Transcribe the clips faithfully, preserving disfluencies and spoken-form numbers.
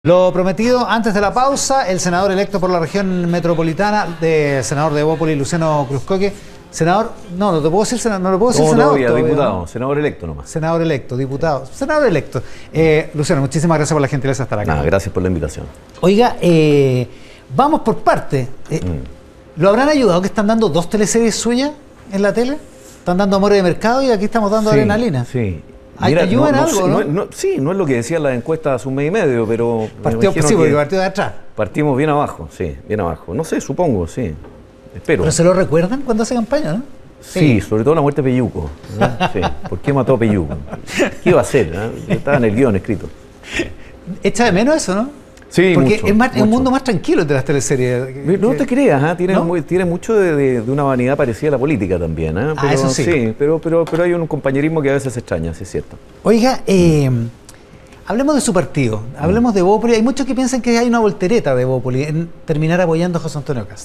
Lo prometido antes de la pausa, el senador electo por la región metropolitana, de senador de Evópolis, Luciano Cruzcoque. Senador, no, no te puedo decir senador, no lo puedo decir no, senador. Todavía, todavía, diputado, ¿no? senador electo nomás. Senador electo, diputado, senador electo. Eh, Luciano, muchísimas gracias por la gentileza de estar acá. Nah, gracias por la invitación. Oiga, eh, vamos por parte. Eh, mm. ¿Lo habrán ayudado que están dando dos teleseries suyas en la tele? Están dando Amores de Mercado y aquí estamos dando sí, Adrenalina. Sí. ¿Hay que ayudar en no, algo, no, no? no, sí, no es lo que decían las encuestas hace un mes y medio, pero... Partido, sí, porque partido de atrás. Partimos bien abajo, sí, bien abajo. No sé, supongo, sí. Espero. ¿Pero se lo recuerdan cuando hace campaña, no? Sí, sí, sobre todo la muerte de Peyuco. ¿No? Sí. ¿Por qué mató a Peyuco? ¿Qué iba a hacer? ¿No? Estaba en el guión escrito. Echa de menos eso, ¿no? Sí, porque mucho, es, más, mucho. es un mundo más tranquilo de las teleseries. No te creas, ¿eh? tiene, ¿No? muy, tiene mucho de, de, de una vanidad parecida a la política también. ¿eh? Pero, ah, eso sí. Sí, pero, pero, pero hay un compañerismo que a veces se extraña, sí es cierto. Oiga, eh, hablemos de su partido, hablemos mm. de Evópolis. Hay muchos que piensan que hay una voltereta de Evópolis en terminar apoyando a José Antonio Kast.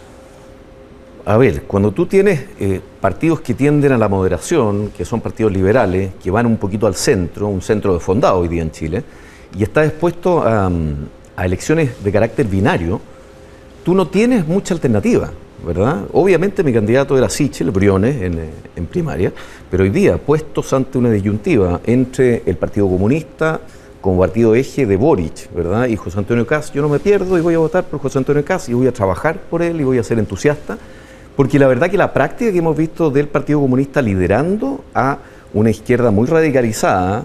A ver, cuando tú tienes eh, partidos que tienden a la moderación, que son partidos liberales, que van un poquito al centro, un centro desfondado hoy día en Chile, y está expuesto a, a elecciones de carácter binario, tú no tienes mucha alternativa, ¿verdad? Obviamente mi candidato era Sichel, Briones, en, en primaria, pero hoy día, puestos ante una disyuntiva entre el Partido Comunista como partido eje de Boric, ¿verdad? Y José Antonio Kast, yo no me pierdo y voy a votar por José Antonio Kast y voy a trabajar por él y voy a ser entusiasta, porque la verdad que la práctica que hemos visto del Partido Comunista liderando a una izquierda muy radicalizada,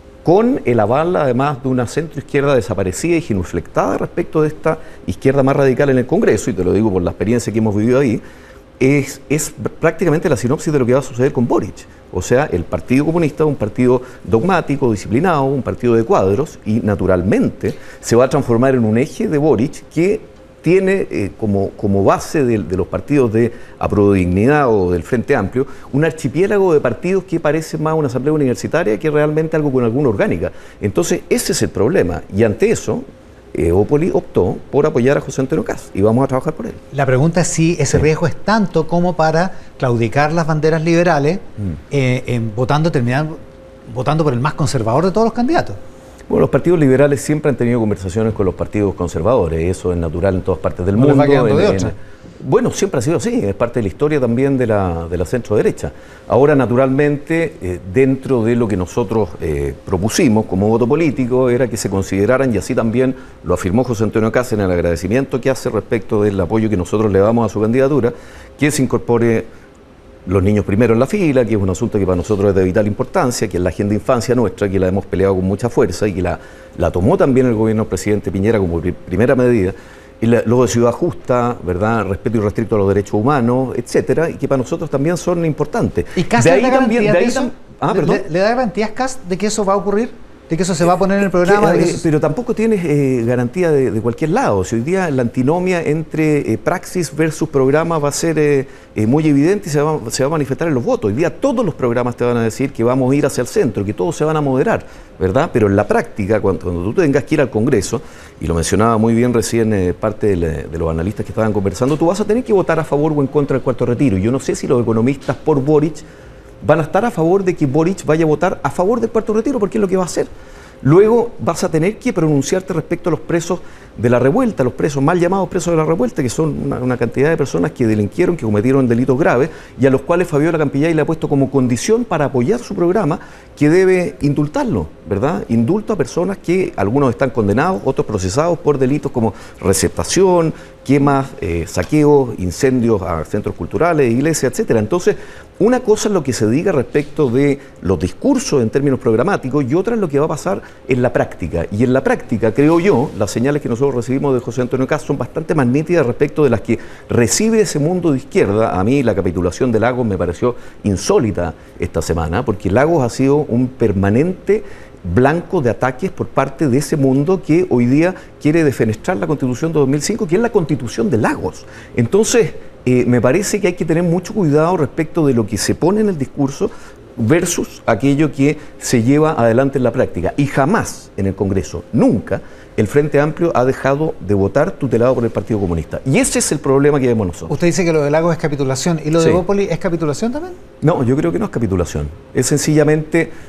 con el aval además de una centroizquierda desaparecida y genuflectada respecto de esta izquierda más radical en el Congreso, y te lo digo por la experiencia que hemos vivido ahí, es, es prácticamente la sinopsis de lo que va a suceder con Boric. O sea, el Partido Comunista es un partido dogmático, disciplinado, un partido de cuadros, y naturalmente se va a transformar en un eje de Boric que tiene eh, como, como base de, de los partidos de Apruebo-Dignidad o del Frente Amplio un archipiélago de partidos que parece más una asamblea universitaria que realmente algo con alguna orgánica. Entonces ese es el problema, y ante eso Evópolis optó por apoyar a José Antonio Kast y vamos a trabajar por él. La pregunta es si ese sí. riesgo es tanto como para claudicar las banderas liberales mm. eh, en votando, terminar votando por el más conservador de todos los candidatos. Bueno, los partidos liberales siempre han tenido conversaciones con los partidos conservadores, eso es natural en todas partes del no mundo. Les va quedando de en, otra. En, bueno, siempre ha sido así, es parte de la historia también de la, de la centro-derecha. Ahora, naturalmente, eh, dentro de lo que nosotros eh, propusimos como voto político, era que se consideraran, y así también lo afirmó José Antonio Kast en el agradecimiento que hace respecto del apoyo que nosotros le damos a su candidatura, que se incorpore los niños primero en la fila, que es un asunto que para nosotros es de vital importancia, que es la agenda de infancia nuestra, que la hemos peleado con mucha fuerza y que la, la tomó también el gobierno del presidente Piñera como pri primera medida, y la, luego de ciudad justa, ¿verdad? Respeto irrestricto a los derechos humanos, etcétera, y que para nosotros también son importantes. ¿Y Kast de ahí le da también, de garantías ahí de eso? tam ah, ¿Le, perdón. ¿Le, ¿Le da garantías Kast de que eso va a ocurrir? ¿De que eso se va a poner en el programa? Que, de eh, eso... Pero tampoco tienes eh, garantía de, de cualquier lado. Si hoy día la antinomia entre eh, praxis versus programa va a ser eh, eh, muy evidente y se va, se va a manifestar en los votos. Hoy día todos los programas te van a decir que vamos a ir hacia el centro, que todos se van a moderar, ¿verdad? Pero en la práctica, cuando, cuando tú tengas que ir al Congreso, y lo mencionaba muy bien recién eh, parte de, de los analistas que estaban conversando, tú vas a tener que votar a favor o en contra del cuarto retiro. Yo no sé si los economistas por Boric van a estar a favor de que Boric vaya a votar a favor del cuarto retiro, porque es lo que va a hacer. Luego vas a tener que pronunciarte respecto a los presos de la revuelta, los presos mal llamados presos de la revuelta, que son una, una cantidad de personas que delinquieron, que cometieron delitos graves y a los cuales Fabiola Campillay le ha puesto como condición para apoyar su programa que debe indultarlo, ¿verdad? Indulto a personas que algunos están condenados, otros procesados por delitos como receptación, quemas, eh, saqueos, incendios a centros culturales, iglesias, etcétera. Entonces, una cosa es lo que se diga respecto de los discursos en términos programáticos y otra es lo que va a pasar en la práctica. Y en la práctica, creo yo, las señales que nosotros recibimos de José Antonio Kast son bastante más nítidas respecto de las que recibe ese mundo de izquierda. A mí la capitulación de Lagos me pareció insólita esta semana, porque Lagos ha sido un permanente blanco de ataques por parte de ese mundo que hoy día quiere defenestrar la Constitución de dos mil cinco, que es la Constitución de Lagos. Entonces, eh, me parece que hay que tener mucho cuidado respecto de lo que se pone en el discurso versus aquello que se lleva adelante en la práctica. Y jamás en el Congreso, nunca, el Frente Amplio ha dejado de votar tutelado por el Partido Comunista. Y ese es el problema que vemos nosotros. Usted dice que lo de Lagos es capitulación. ¿Y lo de Sí. Evópolis es capitulación también? No, yo creo que no es capitulación. Es sencillamente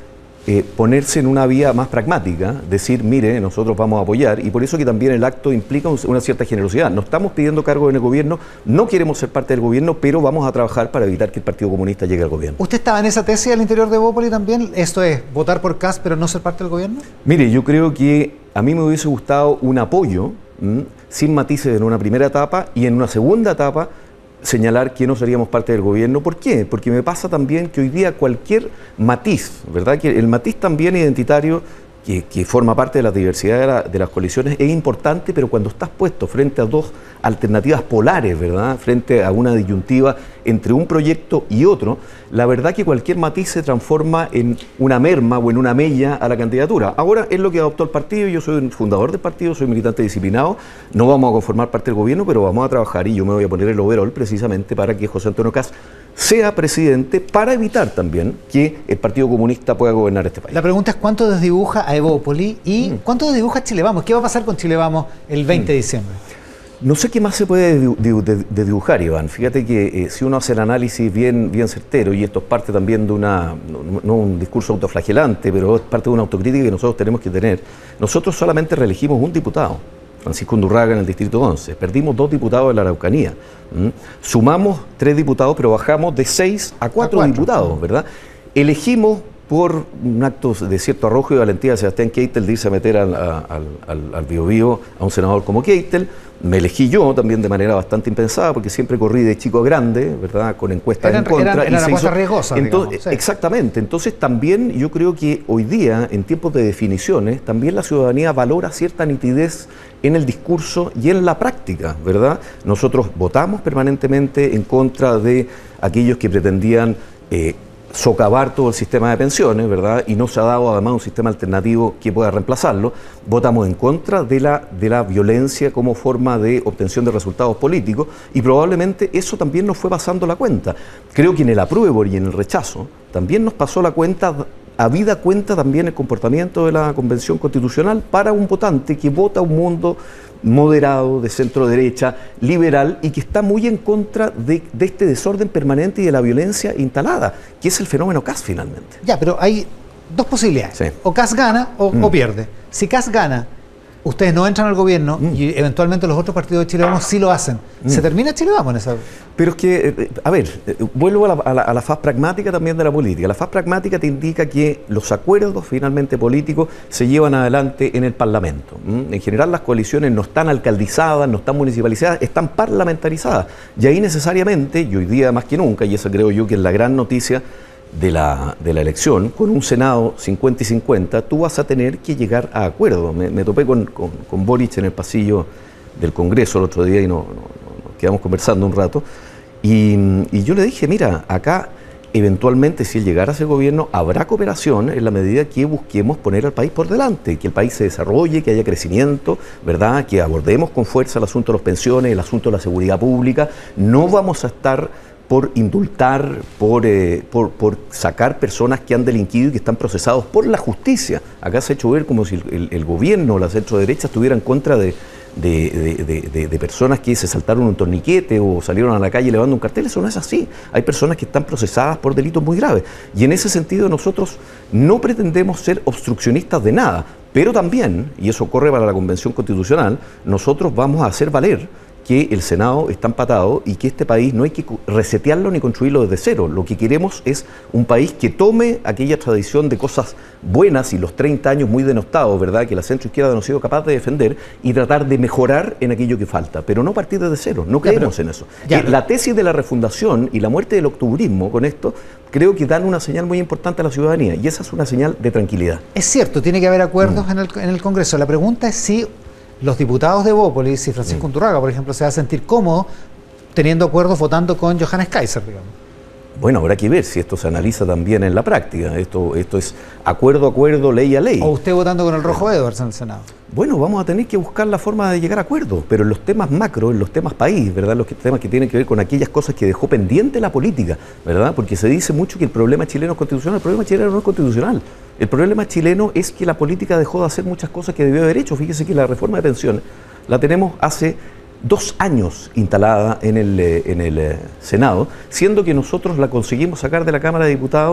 eh, ponerse en una vía más pragmática, decir, mire, nosotros vamos a apoyar, y por eso que también el acto implica un, una cierta generosidad. No estamos pidiendo cargo en el gobierno, no queremos ser parte del gobierno, pero vamos a trabajar para evitar que el Partido Comunista llegue al gobierno. ¿Usted estaba en esa tesis al interior de Evópolis también? ¿Esto es votar por Kast pero no ser parte del gobierno? Mire, yo creo que a mí me hubiese gustado un apoyo, ¿m? sin matices en una primera etapa, y en una segunda etapa señalar que no seríamos parte del gobierno. ¿Por qué? Porque me pasa también que hoy día cualquier matiz, ¿verdad? Que el matiz también identitario que, que forma parte de la diversidad de, la, de las coaliciones es importante, pero cuando estás puesto frente a dos alternativas polares, ¿verdad? Frente a una disyuntiva entre un proyecto y otro, la verdad que cualquier matiz se transforma en una merma o en una mella a la candidatura. Ahora es lo que adoptó el partido, yo soy un fundador del partido, soy militante disciplinado, no vamos a conformar parte del gobierno, pero vamos a trabajar y yo me voy a poner el overall precisamente para que José Antonio Kast sea presidente, para evitar también que el Partido Comunista pueda gobernar este país. La pregunta es cuánto desdibuja a Evópolis y mm. cuánto desdibuja a Chile Vamos. ¿Qué va a pasar con Chile Vamos el veinte de diciembre? No sé qué más se puede de dibujar, Iván. Fíjate que eh, si uno hace el análisis bien, bien certero, y esto es parte también de una, no, no un discurso autoflagelante, pero es parte de una autocrítica que nosotros tenemos que tener. Nosotros solamente reelegimos un diputado, Francisco Undurraga, en el Distrito once. Perdimos dos diputados en la Araucanía. ¿Mm? Sumamos tres diputados, pero bajamos de seis a cuatro, a cuatro diputados, ¿verdad? Elegimos por un acto de cierto arrojo y valentía de Sebastián Keitel de irse a meter al, al, al, al Bío Bío a un senador como Keitel. Me elegí yo también de manera bastante impensada, porque siempre corrí de chico a grande, ¿verdad? Con encuestas eran, en contra. Eran, eran y se cosas hizo... riesgosas, Entonces, digamos, sí. Exactamente. Entonces también yo creo que hoy día, en tiempos de definiciones, también la ciudadanía valora cierta nitidez en el discurso y en la práctica, ¿verdad? Nosotros votamos permanentemente en contra de aquellos que pretendían eh, socavar todo el sistema de pensiones, ¿verdad? Y no se ha dado además un sistema alternativo que pueda reemplazarlo. Votamos en contra de la, de la violencia como forma de obtención de resultados políticos, y probablemente eso también nos fue pasando la cuenta. Creo que en el apruebo y en el rechazo también nos pasó la cuenta, habida cuenta también el comportamiento de la Convención Constitucional para un votante que vota un mundo moderado, de centro derecha, liberal, y que está muy en contra de, de este desorden permanente y de la violencia instalada, que es el fenómeno Kast finalmente. Ya, pero hay dos posibilidades. Sí. O Kast gana o, mm. o pierde. Si Kast gana, ustedes no entran al gobierno mm. y eventualmente los otros partidos de Chile Vamos sí lo hacen. Mm. ¿Se termina Chile Vamos en esa? Pero es que, a ver, vuelvo a la, a, la, a la faz pragmática también de la política. La faz pragmática te indica que los acuerdos finalmente políticos se llevan adelante en el Parlamento. ¿Mm? En general las coaliciones no están alcaldizadas, no están municipalizadas, están parlamentarizadas. Y ahí necesariamente, y hoy día más que nunca, y esa creo yo que es la gran noticia de la, de la elección, con un Senado cincuenta y cincuenta, tú vas a tener que llegar a acuerdos. Me, me topé con, con, con Boric en el pasillo del Congreso el otro día y no, no, no, nos quedamos conversando un rato. Y, y yo le dije, mira, acá eventualmente si él llegara a ese gobierno habrá cooperación en la medida que busquemos poner al país por delante, que el país se desarrolle, que haya crecimiento, ¿verdad? Que abordemos con fuerza el asunto de las pensiones, el asunto de la seguridad pública. No vamos a estar por indultar, por, eh, por, por sacar personas que han delinquido y que están procesados por la justicia. Acá se ha hecho ver como si el, el, el gobierno o la centro-derecha estuviera en contra de, de, de, de, de, de personas que se saltaron un torniquete o salieron a la calle levando un cartel. Eso no es así. Hay personas que están procesadas por delitos muy graves. Y en ese sentido nosotros no pretendemos ser obstruccionistas de nada, pero también, y eso corre para la Convención Constitucional, nosotros vamos a hacer valer que el Senado está empatado y que este país no hay que resetearlo ni construirlo desde cero. Lo que queremos es un país que tome aquella tradición de cosas buenas y los treinta años muy denostados, ¿verdad?, que la centroizquierda no ha sido capaz de defender, y tratar de mejorar en aquello que falta, pero no partir desde cero. No creemos ya, pero, en eso. Ya, la tesis de la refundación y la muerte del octubrismo con esto creo que dan una señal muy importante a la ciudadanía, y esa es una señal de tranquilidad. Es cierto, tiene que haber acuerdos mm. en, el, en el Congreso. La pregunta es si los diputados de Evópolis, si Francisco mm. Undurraga, por ejemplo, se va a sentir cómodo teniendo acuerdos votando con Johannes Kaiser, digamos. Bueno, habrá que ver si esto se analiza también en la práctica. Esto, esto es acuerdo a acuerdo, ley a ley. O usted votando con el Rojo Edwards en el Senado. Bueno, vamos a tener que buscar la forma de llegar a acuerdos, pero en los temas macro, en los temas país, ¿verdad? Los temas que tienen que ver con aquellas cosas que dejó pendiente la política, ¿verdad? Porque se dice mucho que el problema chileno es constitucional. El problema chileno no es constitucional. El problema chileno es que la política dejó de hacer muchas cosas que debió haber hecho. Fíjese que la reforma de pensiones la tenemos hace dos años instalada en el, en el Senado, siendo que nosotros la conseguimos sacar de la Cámara de Diputados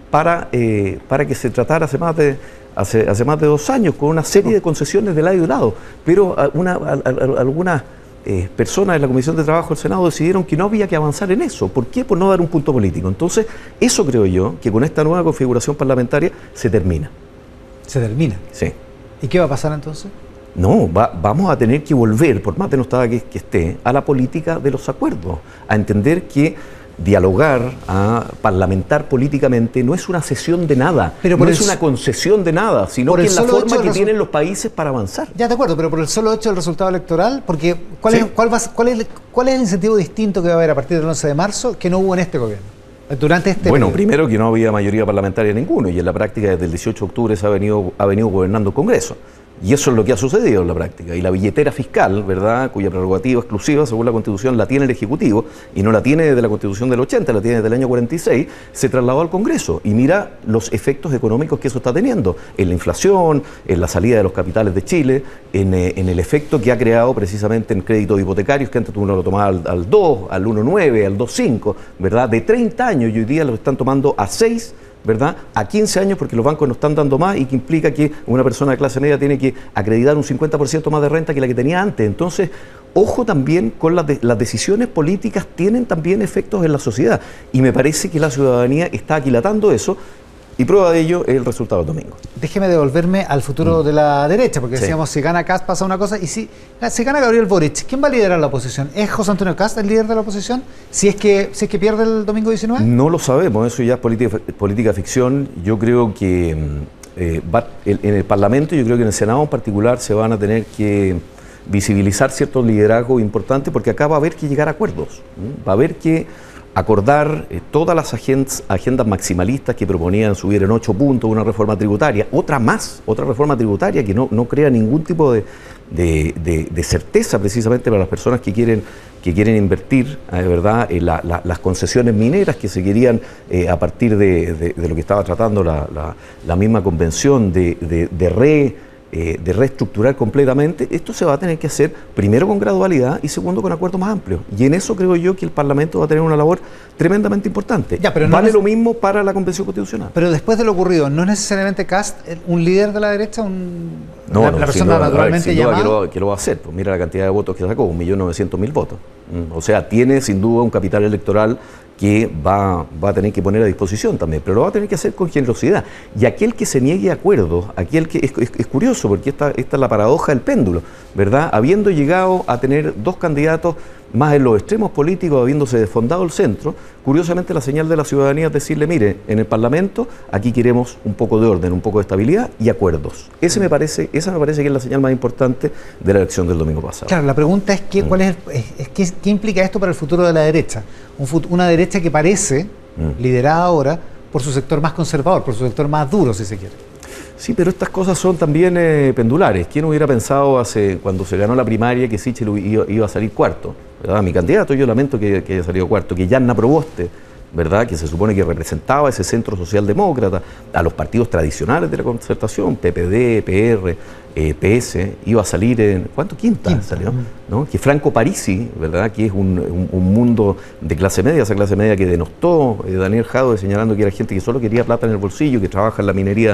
para, eh, para que se tratara hace más de... Hace, hace más de dos años, con una serie de concesiones de lado y lado, pero una, a, a, algunas eh, personas de la Comisión de Trabajo del Senado decidieron que no había que avanzar en eso. ¿Por qué? Por no dar un punto político. Entonces, eso creo yo, que con esta nueva configuración parlamentaria se termina. ¿Se termina? Sí. ¿Y qué va a pasar entonces? No, va, vamos a tener que volver, por más denostada que, que esté, a la política de los acuerdos, a entender que dialogar, a parlamentar políticamente no es una cesión de nada, pero no es una concesión de nada, sino que es la forma que tienen los países para avanzar. Ya de acuerdo, pero por el solo hecho del resultado electoral, porque ¿cuál, sí. es, cuál, va, cuál, es, ¿cuál es el incentivo distinto que va a haber a partir del once de marzo que no hubo en este gobierno? Durante este bueno, periodo. Primero que no había mayoría parlamentaria ninguno, y en la práctica desde el dieciocho de octubre se ha venido, ha venido gobernando el Congreso. Y eso es lo que ha sucedido en la práctica. Y la billetera fiscal, ¿verdad?, cuya prerrogativa exclusiva, según la Constitución, la tiene el Ejecutivo, y no la tiene desde la Constitución del ochenta, la tiene desde el año cuarenta y seis, se trasladó al Congreso. Y mira los efectos económicos que eso está teniendo, en la inflación, en la salida de los capitales de Chile, en, eh, en el efecto que ha creado precisamente en créditos hipotecarios, que antes uno lo tomaba al, al dos, al uno coma nueve, al dos coma cinco, ¿verdad?, de treinta años, y hoy día lo están tomando a seis, ¿verdad?, a quince años, porque los bancos no están dando más, y que implica que una persona de clase media tiene que acreditar un cincuenta por ciento más de renta que la que tenía antes. Entonces, ojo también con las, de, las decisiones políticas, tienen también efectos en la sociedad, y me parece que la ciudadanía está aquilatando eso, y prueba de ello es el resultado del domingo. Déjeme devolverme al futuro mm. de la derecha, porque sí. decíamos, si gana Kast pasa una cosa, y si, si gana Gabriel Boric, ¿quién va a liderar la oposición? ¿Es José Antonio Kast el líder de la oposición? Si es que, si es que pierde el domingo diecinueve. No lo sabemos, eso ya es política, política ficción. Yo creo que eh, va, el, en el Parlamento, yo creo que en el Senado en particular, se van a tener que visibilizar ciertos liderazgos importantes, porque acá va a haber que llegar a acuerdos, ¿sí? Va a haber que acordar eh, todas las agendas, agendas maximalistas que proponían subir en ocho puntos una reforma tributaria, otra más, otra reforma tributaria que no, no crea ningún tipo de, de, de, de certeza precisamente para las personas que quieren, que quieren invertir, eh, ¿verdad?, en la, la, las concesiones mineras que se querían eh, a partir de, de, de lo que estaba tratando la, la, la misma convención de, de, de re... Eh, de reestructurar completamente. Esto se va a tener que hacer primero con gradualidad y segundo con acuerdos más amplios. Y en eso creo yo que el Parlamento va a tener una labor tremendamente importante. Ya, pero no vale es... lo mismo para la Convención Constitucional. Pero después de lo ocurrido, ¿no es necesariamente Kast un líder de la derecha? Un... No, la, no, la persona duda, naturalmente llamada... llamada. Que lo, que lo va a hacer. Pues mira la cantidad de votos que sacó, un millón novecientos mil votos. O sea, tiene sin duda un capital electoral que va, va a tener que poner a disposición también, pero lo va a tener que hacer con generosidad. Y aquel que se niegue a acuerdos, aquel que es, es, es curioso, porque esta, esta es la paradoja del péndulo, ¿verdad? Habiendo llegado a tener dos candidatos más en los extremos políticos, habiéndose desfondado el centro, curiosamente la señal de la ciudadanía es decirle, mire, en el Parlamento aquí queremos un poco de orden, un poco de estabilidad y acuerdos. Ese me parece, esa me parece que es la señal más importante de la elección del domingo pasado. Claro, la pregunta es, ¿qué, cuál es, es, es qué, qué implica esto para el futuro de la derecha? Un fut, una derecha que parece mm. liderada ahora por su sector más conservador, por su sector más duro, si se quiere. Sí, pero estas cosas son también eh, pendulares. ¿Quién hubiera pensado hace cuando se ganó la primaria que Sichel iba, iba a salir cuarto? ¿Verdad? Mi candidato, yo lamento que, que haya salido cuarto, que Yanna Proboste, ¿verdad?, que se supone que representaba ese centro socialdemócrata, a los partidos tradicionales de la concertación, P P D, P R, eh, P S, iba a salir en, ¿cuánto? Quinta, Quinta salió, ¿no? Que Franco Parisi, ¿verdad?, que es un, un, un mundo de clase media, esa clase media que denostó eh, Daniel Jadwe, señalando que era gente que solo quería plata en el bolsillo, que trabaja en la minería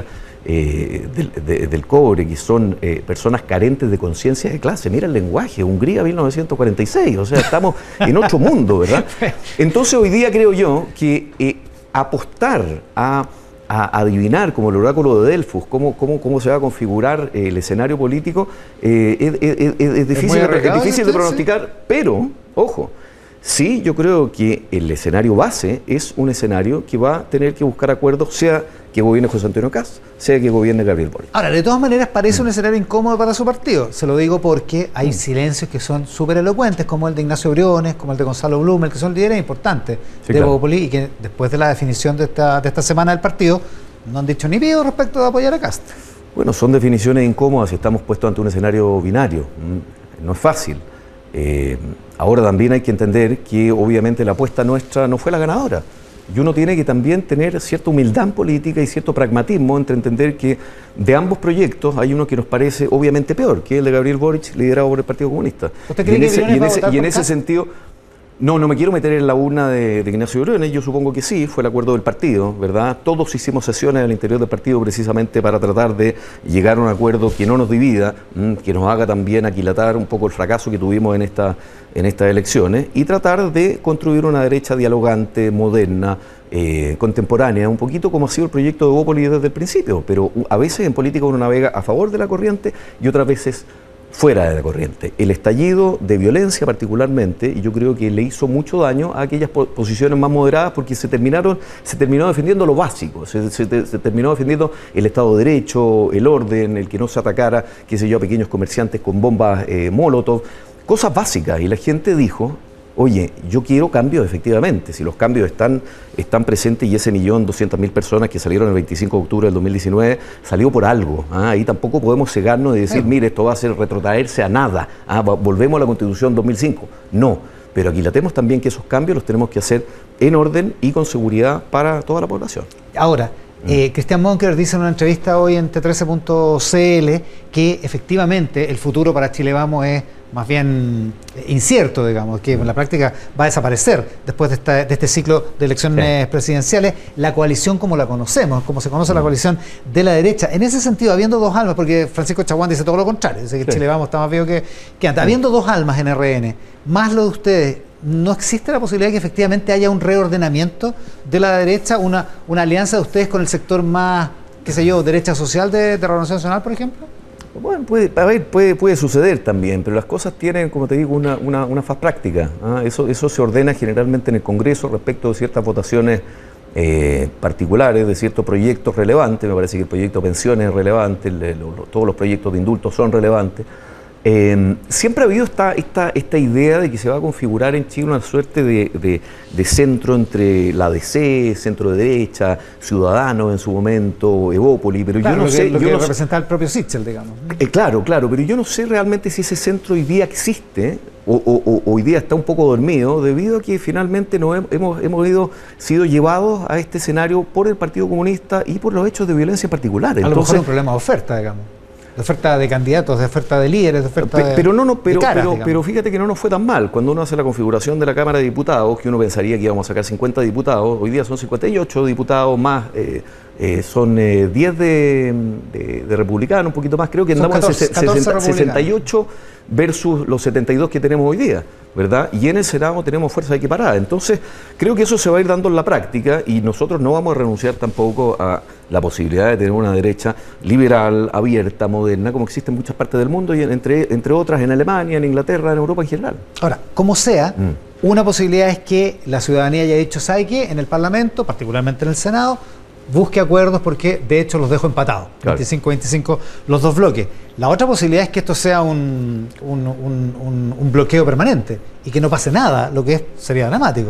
eh, del, de, del cobre, que son eh, personas carentes de conciencia de clase. Mira el lenguaje, Hungría mil novecientos cuarenta y seis, o sea, estamos en otro mundo, ¿verdad? Entonces hoy día creo yo que eh, apostar a, a adivinar, como el oráculo de Delfos, cómo, cómo, cómo se va a configurar eh, el escenario político, eh, es, es, es, es difícil, ¿Es de, es difícil de pronosticar, sí? Pero, ojo, sí, yo creo que el escenario base es un escenario que va a tener que buscar acuerdos, sea que gobierne José Antonio Kast, sea que gobierne Gabriel Boric. Ahora, de todas maneras, parece un escenario incómodo para su partido. Se lo digo porque hay silencios que son súper elocuentes, como el de Ignacio Briones, como el de Gonzalo Blumel, que son líderes importantes sí, de claro. Populi, y que después de la definición de esta, de esta semana del partido, no han dicho ni pío respecto de apoyar a Kast. Bueno, son definiciones incómodas y estamos puestos ante un escenario binario. No es fácil. Eh, ahora también hay que entender que obviamente la apuesta nuestra no fue la ganadora. Y uno tiene que también tener cierta humildad política y cierto pragmatismo entre entender que de ambos proyectos hay uno que nos parece obviamente peor, que es el de Gabriel Boric, liderado por el Partido Comunista. ¿Usted cree y en que ese, y en ese, y en ese Kast? sentido, No, no me quiero meter en la urna de, de Ignacio Briones, yo supongo que sí, fue el acuerdo del partido, ¿verdad? Todos hicimos sesiones al interior del partido precisamente para tratar de llegar a un acuerdo que no nos divida, mmm, que nos haga también aquilatar un poco el fracaso que tuvimos en, esta, en estas elecciones y tratar de construir una derecha dialogante, moderna, eh, contemporánea, un poquito como ha sido el proyecto de Evópolis desde el principio, pero a veces en política uno navega a favor de la corriente y otras veces fuera de la corriente. El estallido de violencia particularmente, y yo creo que le hizo mucho daño a aquellas posiciones más moderadas porque se terminaron, se terminó defendiendo lo básico, se, se, se terminó defendiendo el Estado de Derecho, el orden, el que no se atacara, qué sé yo, a pequeños comerciantes con bombas eh, Molotov, cosas básicas, y la gente dijo, oye, yo quiero cambios efectivamente, si los cambios están, están presentes y ese millón doscientas mil personas que salieron el veinticinco de octubre del dos mil diecinueve salió por algo, ¿ah? Ahí tampoco podemos cegarnos y decir, mire, esto va a ser retrotraerse a nada, ¿ah? Volvemos a la Constitución dos mil cinco, no, pero aquilatemos también que esos cambios los tenemos que hacer en orden y con seguridad para toda la población. Ahora, Eh, Cristian Monker dice en una entrevista hoy en T trece punto C L que efectivamente el futuro para Chile Vamos es más bien incierto, digamos, que en la práctica va a desaparecer después de, esta, de este ciclo de elecciones sí. presidenciales, la coalición como la conocemos, como se conoce mm. la coalición de la derecha. En ese sentido, habiendo dos almas, porque Francisco Chaguán dice todo lo contrario, dice que sí. Chile Vamos está más vivo que, que antes, habiendo dos almas en R N, más lo de ustedes, ¿no existe la posibilidad de que efectivamente haya un reordenamiento de la derecha, una, una alianza de ustedes con el sector más, qué sé yo, derecha social de, de Renovación Nacional, por ejemplo? Bueno, puede, a ver, puede, puede suceder también, pero las cosas tienen, como te digo, una, una, una faz práctica. ¿Ah? Eso, eso se ordena generalmente en el Congreso respecto de ciertas votaciones eh, particulares, de ciertos proyectos relevantes. Me parece que el proyecto de pensiones es relevante, el, el, todos los proyectos de indultos son relevantes. Eh, siempre ha habido esta, esta, esta idea de que se va a configurar en Chile una suerte de, de, de centro entre la D C, centro de derecha, Ciudadanos en su momento, Evópolis, pero claro, yo no lo sé... Que, lo yo que no representa el propio Sichel, digamos. Eh, claro, claro, pero yo no sé realmente si ese centro hoy día existe o, o, o hoy día está un poco dormido debido a que finalmente nos hemos, hemos ido, sido llevados a este escenario por el Partido Comunista y por los hechos de violencia particulares. A lo mejor es un problema de oferta, digamos. De oferta de candidatos, de oferta de líderes, de oferta de Pero no, no, pero, de caras, pero, pero fíjate que no nos fue tan mal. Cuando uno hace la configuración de la Cámara de Diputados, que uno pensaría que íbamos a sacar cincuenta diputados, hoy día son cincuenta y ocho diputados más, eh, eh, son eh, diez de, de, de republicanos, un poquito más, creo que andamos a sesenta y ocho versus los setenta y dos que tenemos hoy día, ¿verdad? Y en el Senado tenemos fuerza equiparada. Entonces, creo que eso se va a ir dando en la práctica y nosotros no vamos a renunciar tampoco a la posibilidad de tener una derecha liberal, abierta, moderna, como existe en muchas partes del mundo y entre, entre otras en Alemania, en Inglaterra, en Europa en general. Ahora, como sea, mm. una posibilidad es que la ciudadanía haya dicho, ¿sabe qué? En el Parlamento, particularmente en el Senado, busque acuerdos porque de hecho los dejo empatados, claro. veinticinco veinticinco los dos bloques. La otra posibilidad es que esto sea un, un, un, un, un bloqueo permanente y que no pase nada, lo que es, sería dramático.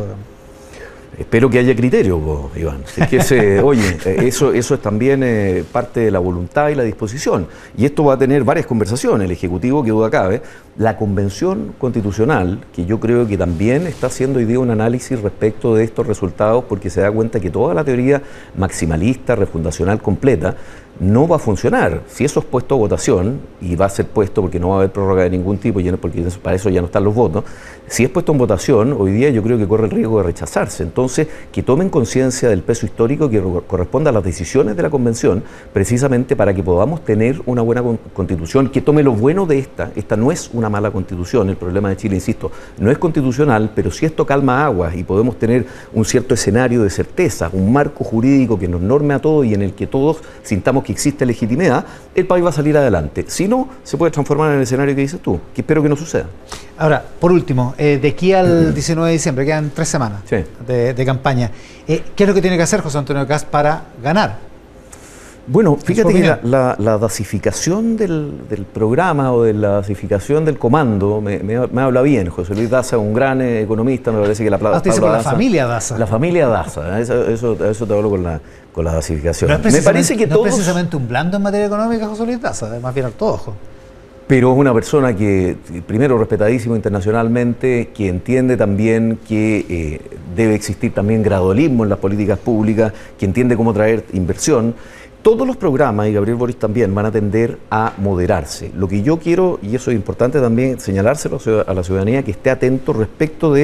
Espero que haya criterio, vos, Iván. Es que ese, oye, eso, eso es también eh, parte de la voluntad y la disposición. Y esto va a tener varias conversaciones. El Ejecutivo, que duda cabe, la Convención Constitucional, que yo creo que también está haciendo hoy día un análisis respecto de estos resultados, porque se da cuenta que toda la teoría maximalista, refundacional completa, no va a funcionar. Si eso es puesto a votación, y va a ser puesto porque no va a haber prórroga de ningún tipo, porque para eso ya no están los votos, si es puesto en votación, hoy día yo creo que corre el riesgo de rechazarse. Entonces, que tomen conciencia del peso histórico que corresponde a las decisiones de la Convención, precisamente para que podamos tener una buena constitución, que tome lo bueno de esta. Esta no es una mala constitución, el problema de Chile, insisto, no es constitucional, pero si esto calma aguas y podemos tener un cierto escenario de certeza, un marco jurídico que nos norme a todos y en el que todos sintamos que existe legitimidad, el país va a salir adelante. Si no, se puede transformar en el escenario que dices tú, que espero que no suceda. Ahora, por último, eh, de aquí al diecinueve de diciembre, quedan tres semanas sí. de, de campaña. Eh, ¿Qué es lo que tiene que hacer José Antonio Kast para ganar? Bueno, fíjate que la, la, la dasificación del, del programa o de la dasificación del comando me, me, me habla bien. José Luis Daza, un gran eh, economista, me parece que la ah, usted dice con la familia Daza. La familia Daza, eso, eso, eso te hablo con la, con la dasificación. No me parece que no todos... es precisamente un blando en materia económica, José Luis Daza, es más bien ortodoxo. Pero es una persona que, primero, respetadísimo internacionalmente, que entiende también que eh, debe existir también gradualismo en las políticas públicas, que entiende cómo traer inversión. Todos los programas, y Gabriel Boric también, van a tender a moderarse. Lo que yo quiero, y eso es importante también señalárselo a la ciudadanía, que esté atento respecto de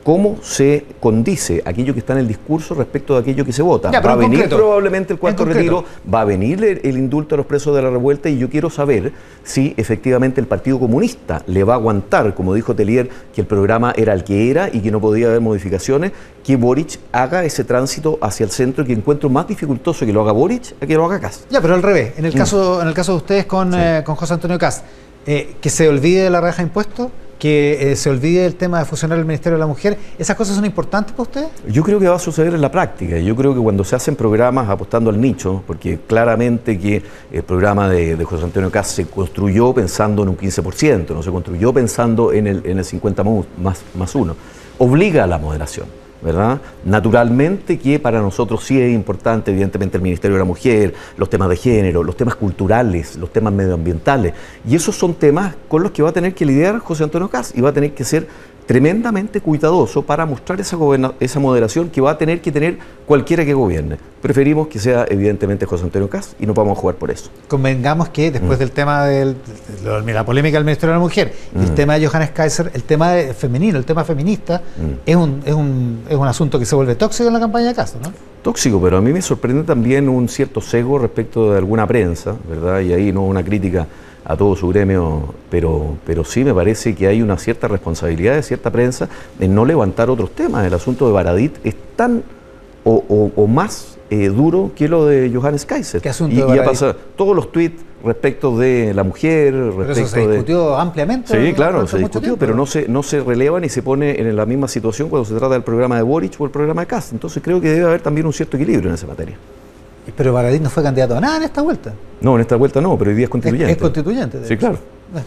cómo se condice aquello que está en el discurso respecto de aquello que se vota. Ya, va a venir concreto, probablemente el cuarto retiro, va a venir el, el indulto a los presos de la revuelta, y yo quiero saber si efectivamente el Partido Comunista le va a aguantar, como dijo Telier, que el programa era el que era y que no podía haber modificaciones, que Boric haga ese tránsito hacia el centro, que encuentro más dificultoso que lo haga Boric a que lo haga Kast. Ya, pero al revés, en el caso, mm. en el caso de ustedes con, sí. eh, con José Antonio Kast, eh, que se olvide de la rebaja de impuestos, que eh, se olvide el tema de fusionar el Ministerio de la Mujer, ¿esas cosas son importantes para ustedes? Yo creo que va a suceder en la práctica. Yo creo que cuando se hacen programas apostando al nicho, porque claramente que el programa de, de José Antonio Kast se construyó pensando en un quince por ciento, no se construyó pensando en el, en el cincuenta más, más uno, obliga a la moderación, ¿verdad? Naturalmente que para nosotros sí es importante, evidentemente, el Ministerio de la Mujer, los temas de género, los temas culturales, los temas medioambientales, y esos son temas con los que va a tener que lidiar José Antonio Kast, y va a tener que ser tremendamente cuidadoso para mostrar esa, esa moderación que va a tener que tener cualquiera que gobierne. Preferimos que sea evidentemente José Antonio Kast y no vamos a jugar por eso. Convengamos que después mm. del tema de la polémica del Ministerio de la Mujer, mm. el tema de Johannes Kaiser, el tema de femenino, el tema feminista, mm. es, un, es, un, es un asunto que se vuelve tóxico en la campaña de Kast, ¿no? Tóxico, pero a mí me sorprende también un cierto cego respecto de alguna prensa, ¿verdad? Y ahí no una crítica a todo su gremio, pero, pero sí me parece que hay una cierta responsabilidad de cierta prensa en no levantar otros temas. El asunto de Baradit es tan o, o, o más eh, duro que lo de Johannes Kaiser. ¿Qué asunto y, de Baradit? Y ha pasado todos los tweets respecto de la mujer, pero respecto eso se discutió de... ampliamente. Sí, claro, se discutió, tiempo, pero no se, no se releva ni se pone en la misma situación cuando se trata del programa de Boric o el programa de Kast. Entonces creo que debe haber también un cierto equilibrio en esa materia. Pero Baradit no fue candidato a nada en esta vuelta. No, en esta vuelta no, pero hoy día es constituyente. Es, es constituyente. Sí, claro.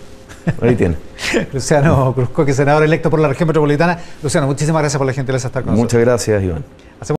Ahí tiene. Luciano Cruzcoque, senador electo por la región metropolitana. Luciano, muchísimas gracias por la gentileza de estar con nosotros. Muchas gracias, Iván.